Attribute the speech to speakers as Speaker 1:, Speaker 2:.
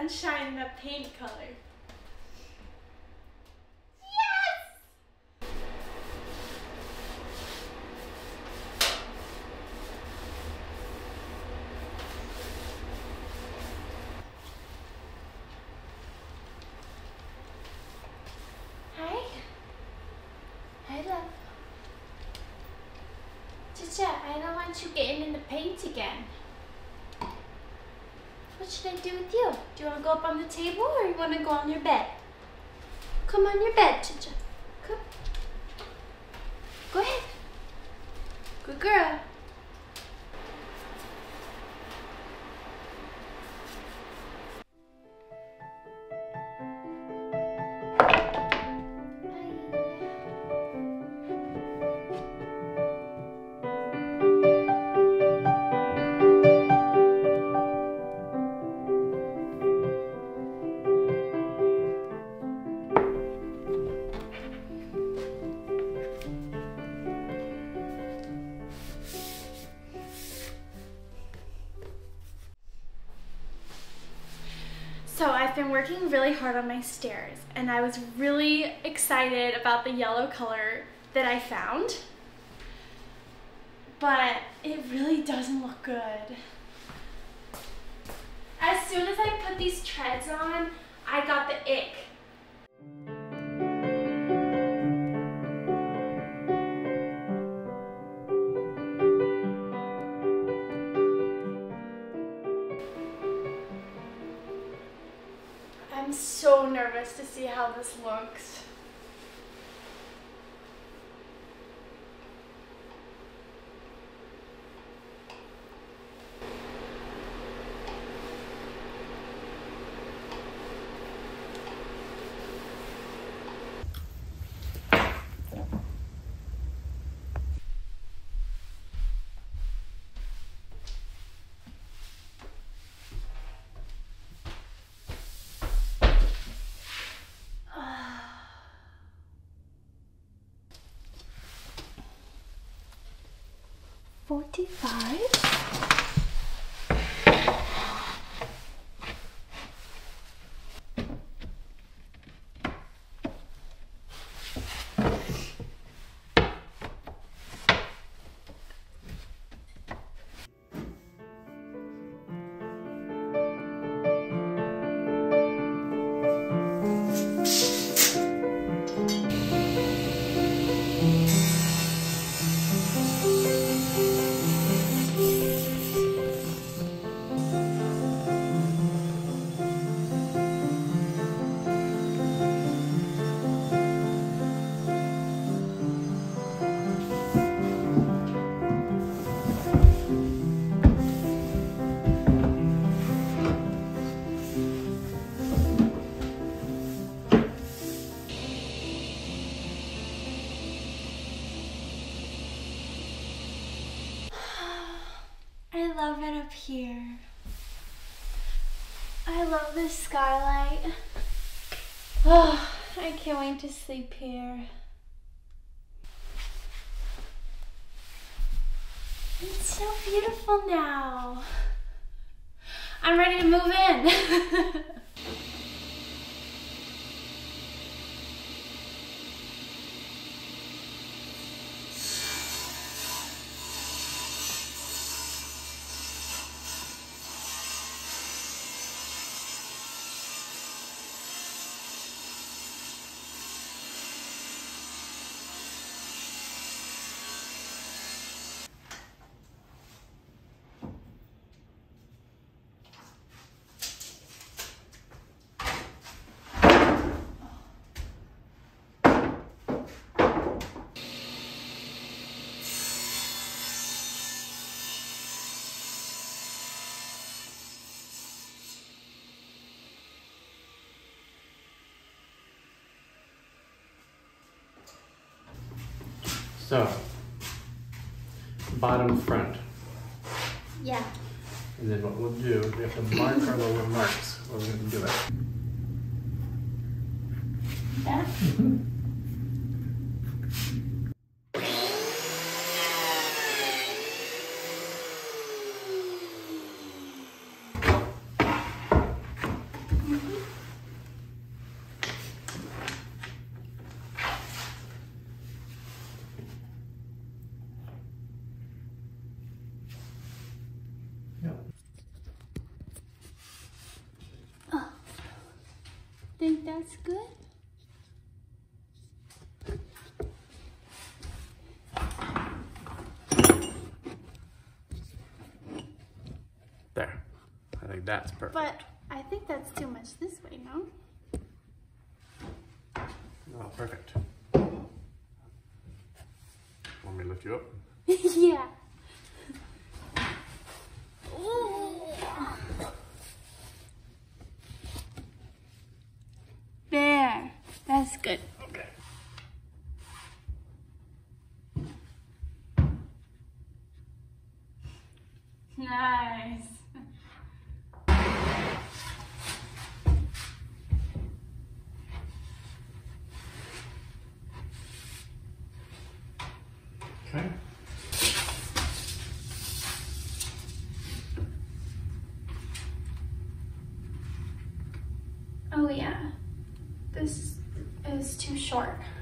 Speaker 1: sunshine in the paint color. Hi, love. Chicha, I don't want you getting in the paint again. What should I do with you? Do you want to go up on the table or you want to go on your bed? Come on your bed, Chicha. Come. Go ahead. Good girl. So I've been working really hard on my stairs and I was really excited about the yellow color that I found, but it really doesn't look good. As soon as I put these treads on, I got the ick. I'm so nervous to see how this looks. I love it up here. I love this skylight. Oh, I can't wait to sleep here. It's so beautiful now. I'm ready to move in.
Speaker 2: So, bottom front.
Speaker 1: Yeah.
Speaker 2: And then what we'll do, we have to mark our lower marks where we're going to do it.
Speaker 1: Yeah. think that's good?
Speaker 2: There. I think that's perfect.
Speaker 1: But I think that's too much this way, no?
Speaker 2: Oh, perfect. Want me to lift you up?
Speaker 1: Yeah. Ooh. There. That's good.
Speaker 2: Okay.
Speaker 1: Nice.
Speaker 2: Okay.
Speaker 1: Oh yeah. This is too short.